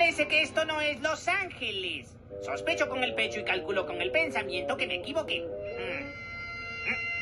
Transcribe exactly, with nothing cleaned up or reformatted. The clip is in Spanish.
Parece que esto no es Los Ángeles. Sospecho con el pecho y calculo con el pensamiento que me equivoqué. Mm. Mm.